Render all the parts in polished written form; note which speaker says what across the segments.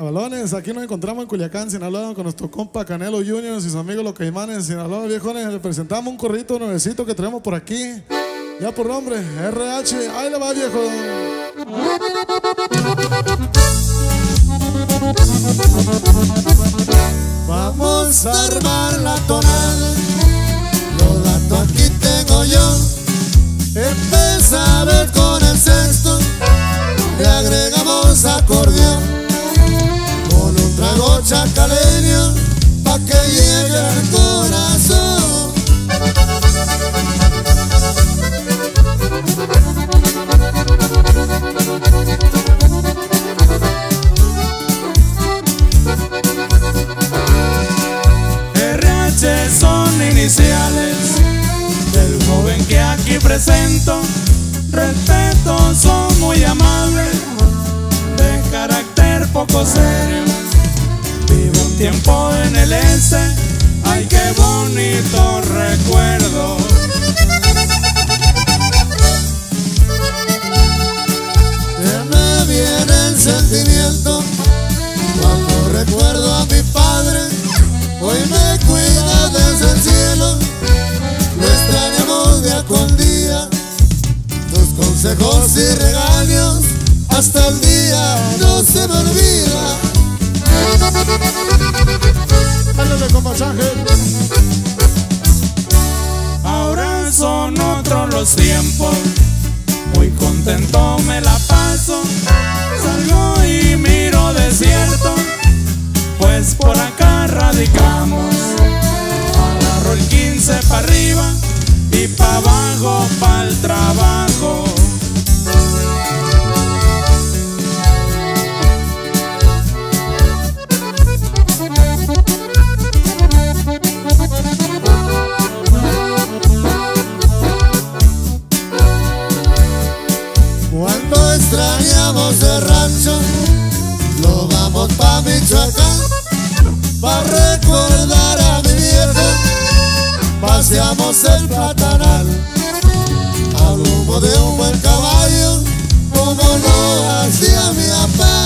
Speaker 1: Balones, aquí nos encontramos en Culiacán, Sinaloa, con nuestro compa Canelo Junior y sus amigos los Caimanes de Sinaloa. Viejones, le presentamos un corrito nuevecito que tenemos por aquí. Ya por nombre, RH. Ahí le va, viejo.
Speaker 2: Vamos a armar la tonada. Los datos aquí tengo yo. Empieza a ver con el sexto. Le agregamos acordeón con un trago chacaleño pa' que llegue al corazón.
Speaker 3: RH son iniciales del joven que aquí presento. Respetuoso, muy amable, de carácter poco serio. Vivo un tiempo en el S, ay qué bonito recuerdo.
Speaker 2: Me viene el sentimiento cuando recuerdo a mi padre. Hoy me cuida desde el cielo. Lo extrañamos día con día. Tus consejos y regaños hasta el día no se me olvida.
Speaker 1: Ándale con pasaje.
Speaker 3: Ahora son otros los tiempos, muy contento me la paso. Salgo y miro desierto, pues por acá radicamos. Agarro el 15 pa' arriba y pa' abajo pa'l trabajo.
Speaker 2: Cuando extrañamos el rancho, lo vamos pa' Michoacán, pa' recordar a mi viejo. Paseamos el platanal al humo de un buen caballo, como lo hacía mi papá.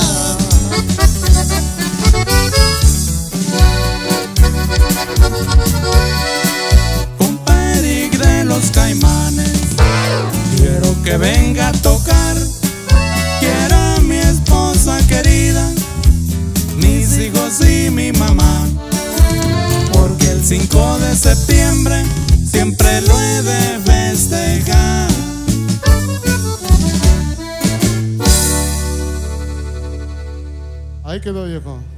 Speaker 3: Compa Eric de los Caimanes, quiero que venga a tocar. Quiero a mi esposa querida, mis hijos y mi mamá, porque el 5 de septiembre siempre lo he de festejar.
Speaker 1: Ahí quedó, viejo.